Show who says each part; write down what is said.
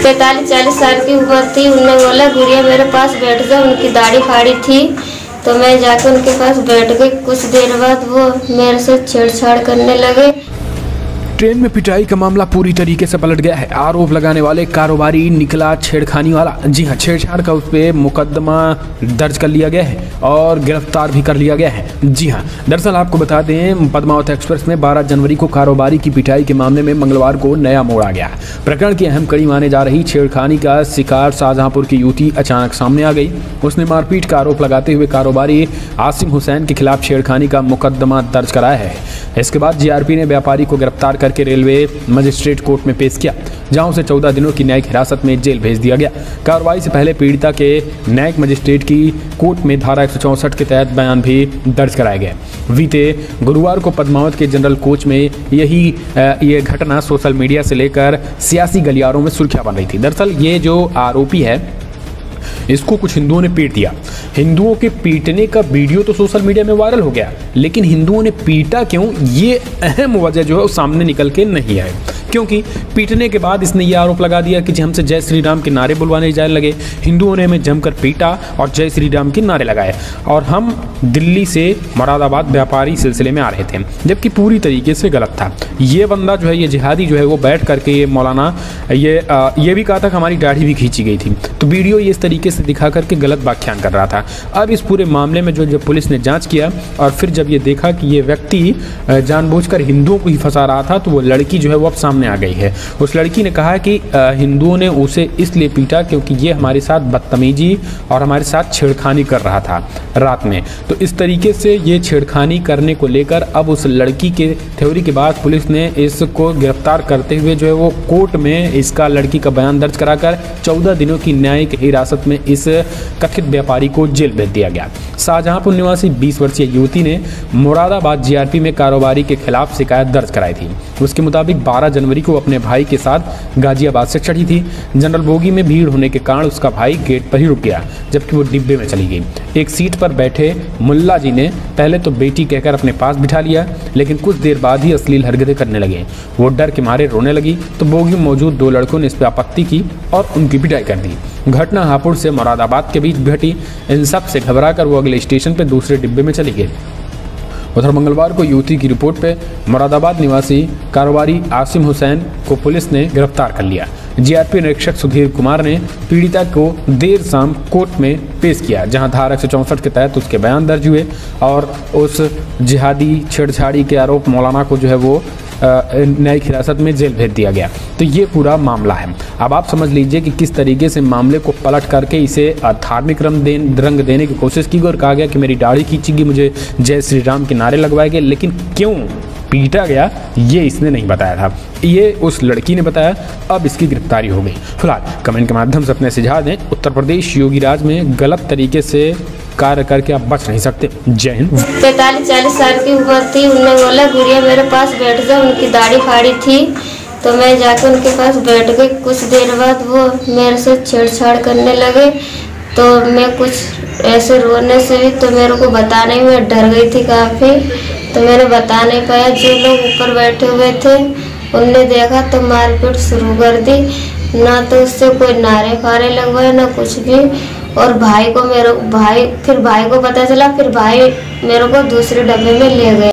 Speaker 1: 45-40 साल की उम्र थी। उन्होंने बोला गुड़िया मेरे पास बैठ जा। उनकी दाढ़ी फाड़ी थी तो मैं जाकर उनके पास बैठ गई। कुछ देर बाद वो मेरे से छेड़छाड़ करने लगे।
Speaker 2: ट्रेन में पिटाई का मामला पूरी तरीके से पलट गया है। आरोप लगाने वाले कारोबारी निकला छेड़खानी वाला। जी हां, छेड़छाड़ का उस पर मुकदमा दर्ज कर लिया गया है और गिरफ्तार भी कर लिया गया है। जी हां, दरअसल आपको बता दें, पद्मावत एक्सप्रेस में 12 जनवरी को कारोबारी की पिटाई के मामले में मंगलवार को नया मोड़ आ गया। प्रकरण की अहम कड़ी माने जा रही छेड़खानी का शिकार शाहजहांपुर की युवती अचानक सामने आ गई। उसने मारपीट का आरोप लगाते हुए कारोबारी आसिम हुसैन के खिलाफ छेड़खानी का मुकदमा दर्ज कराया है। इसके बाद जीआरपी ने व्यापारी को गिरफ्तार के रेलवे मजिस्ट्रेट कोर्ट में पेश किया, जहां उसे 14 दिनों की न्यायिक हिरासत में जेल भेज दिया गया। कार्रवाई से पहले पीड़िता के न्यायिक मजिस्ट्रेट की कोर्ट में धारा 164 के तहत बयान भी दर्ज कराए गए। बीते गुरुवार को पद्मावत के जनरल कोच में ये घटना सोशल मीडिया से लेकर सियासी गलियारों में सुर्खियां बन रही थी। दरअसल ये जो आरोपी है, इसको कुछ हिंदुओं ने पीट दिया। हिंदुओं के पीटने का वीडियो तो सोशल मीडिया में वायरल हो गया, लेकिन हिंदुओं ने पीटा क्यों, ये अहम वजह जो है वो सामने निकल के नहीं आए। क्योंकि पीटने के बाद इसने ये आरोप लगा दिया कि हमसे जय श्री राम के नारे बुलवाने जाने लगे। हिंदुओं ने हमें जमकर पीटा और जय श्री राम के नारे लगाए और हम दिल्ली से मुरादाबाद व्यापारी सिलसिले में आ रहे थे, जबकि पूरी तरीके से गलत था। ये बंदा जो है, ये जिहादी जो है, वो बैठ करके ये मौलाना ये भी कहा था कि हमारी दाढ़ी भी खींची गई थी। तो वीडियो ये इस तरीके से दिखा करके गलत व्याख्यान कर रहा था। अब इस पूरे मामले में जब पुलिस ने जाँच किया और फिर जब ये देखा कि ये व्यक्ति जानबूझकर हिंदुओं को ही फंसा रहा था, तो वो लड़की जो है वो अब सामने आ गई है। उस लड़की ने कहा कि हिंदुओं ने उसे इसलिए पीटा क्योंकि ये हमारे साथ बदतमीजी और हमारे साथ छेड़खानी कर रहा था रात में। तो इस तरीके से ये छेड़खानी करने को लेकर अब उस लड़की के थ्योरी के बाद पुलिस ने इसको गिरफ्तार करते हुए जो है वो कोर्ट में इसका लड़की का बयान दर्ज कराकर 14 दिनों की न्यायिक हिरासत में इस कथित व्यापारी को जेल भेज दिया गया। शाहजहांपुर निवासी 20 वर्षीय युवती ने मुरादाबाद जीआरपी में कारोबारी के खिलाफ शिकायत दर्ज कराई थी। उसके मुताबिक 12 जनवरी को अपने भाई के साथ गाजियाबाद से चढ़ी थी। जनरल बोगी में भीड़ होने के कारण उसका भाई गेट पर ही रुक गया, जबकि वो डिब्बे में चली गई। एक सीट पर बैठे मुल्ला जी ने पहले तो बेटी कहकर अपने पास बिठा लिया, लेकिन कुछ देर बाद ही अश्लील हरकतें करने लगे। वो डर के मारे रोने लगी तो बोगी में मौजूद 2 लड़कों ने इस पर आपत्ति की और उनकी पिटाई कर दी। घटना हापुड़ से मुरादाबाद के बीच घटी। इन सब से घबराकर वो अगले स्टेशन पर दूसरे डिब्बे में चली गई। उधर मंगलवार को युवती की रिपोर्ट पे मुरादाबाद निवासी कारोबारी आसिम हुसैन को पुलिस ने गिरफ्तार कर लिया। जीआरपी निरीक्षक सुधीर कुमार ने पीड़िता को देर शाम कोर्ट में पेश किया, जहां धारा 164 के तहत उसके बयान दर्ज हुए और उस जिहादी छेड़छाड़ी के आरोप मौलाना को जो है वो न्यायिक हिरासत में जेल भेज दिया गया। तो ये पूरा मामला है। अब आप समझ लीजिए कि किस तरीके से मामले को पलट करके इसे धार्मिक रंग देने की कोशिश की गई और कहा गया कि मेरी दाढ़ी खींचेगी, मुझे जय श्री राम के नारे लगवाए गए, लेकिन क्यों पीटा गया ये इसने नहीं बताया था, ये उस लड़की ने बताया। अब इसकी गिरफ्तारी हो गई। फिलहाल कमेंट के माध्यम से अपने सुझाव दें। उत्तर प्रदेश योगी राज में गलत तरीके से कार्य करके आप बच नहीं सकते। जय हिंद।
Speaker 1: 45-40 साल की उम्र थी। उन्होंने बोला गुड़िया मेरे पास बैठ जा। उनकी दाढ़ी फाड़ी थी तो मैं जाकर उनके पास बैठ गई। कुछ देर बाद वो मेरे से छेड़छाड़ करने लगे तो मैं कुछ ऐसे रोने से भी तो मेरे को बताने में डर गई थी काफ़ी, तो मैंने बता नहीं पाया। जो लोग ऊपर बैठे हुए थे उनने देखा तो मारपीट शुरू कर दी। ना तो उससे कोई नारे फारे लगवाए ना कुछ भी। और भाई को पता चला, फिर भाई मेरे को दूसरे डब्बे में ले गए।